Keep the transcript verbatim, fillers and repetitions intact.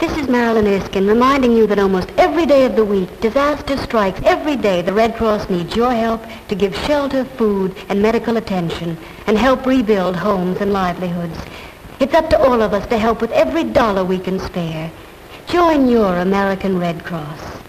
This is Marilyn Erskine reminding you that almost every day of the week, disaster strikes. Every day the Red Cross needs your help to give shelter, food, and medical attention, and help rebuild homes and livelihoods. It's up to all of us to help with every dollar we can spare. Join your American Red Cross.